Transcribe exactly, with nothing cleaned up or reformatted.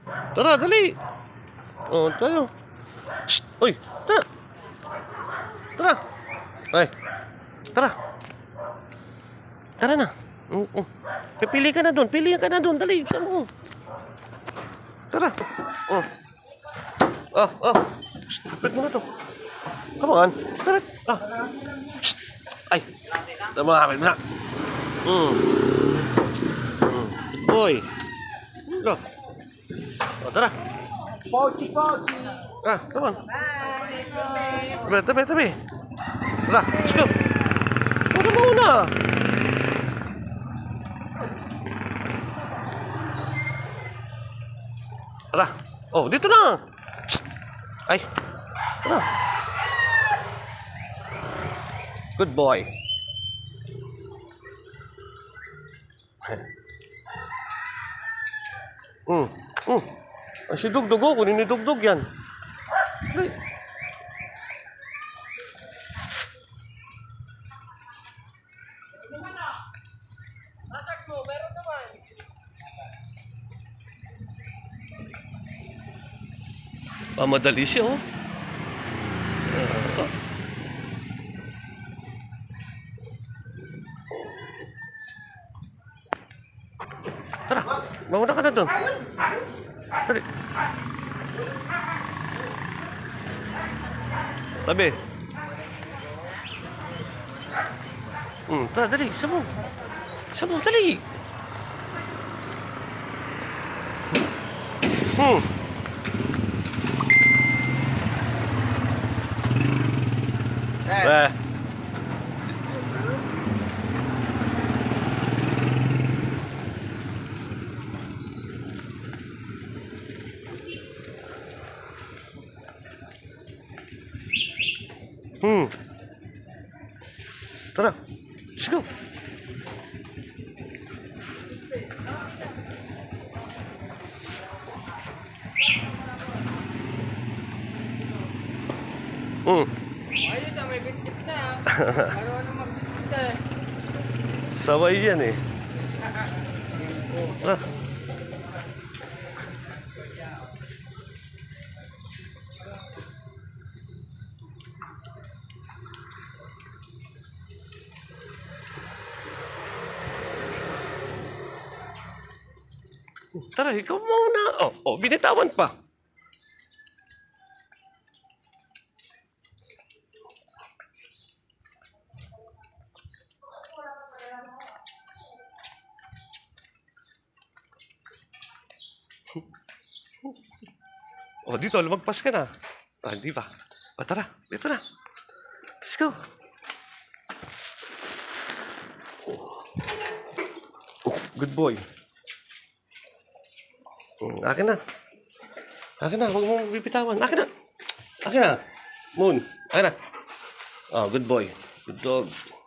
Tara, dali. Oh, tayo. Shh! Uy, tara. Tara. Ay. Tara. Tara na. Mm -mm. Pipili ka na doon. Pili ka na doon. Dali. Saan mo? Tara. Oh. Oh, oh. Shh. Pit mo na to. Come on. Tara. Ah. Shh. Ay. Tama ka na. Hmm. Hmm. Boy. Go. Oh, tara. Pochi, pochi. Ah, come on. Tabi, tabi, tabi. Tara, let's go. Tara muna. Tara. Oh, dito na. Ay. Tara. Good boy. Hmm. Hmm. Ay, si Dugdug oh. Kunin ni Dugdug yan. Ay. Ah, madali siya oh. Uh, Tara, mauna ka na doon. Tara. Tabi. Hmm, tara, dali. Sabog. Sabog, dali. Hmm. Eh. Hmm. Tara. Let's go. Hmm. Ayun na, may bitbit na. Ano na magbitbit eh. Saway yan eh. Tara. Tara, ikaw muna. Oh, oh, binitawan pa. Oh, dito, lumagpas ka na. Ah, hindi pa. Oh, tara, dito na. Let's go. Oh, good boy. Hmm, akin na. Akin na, huwag mong bibitawan. Akin na. Akin na. Moon, akin na. Oh, good boy. Good dog.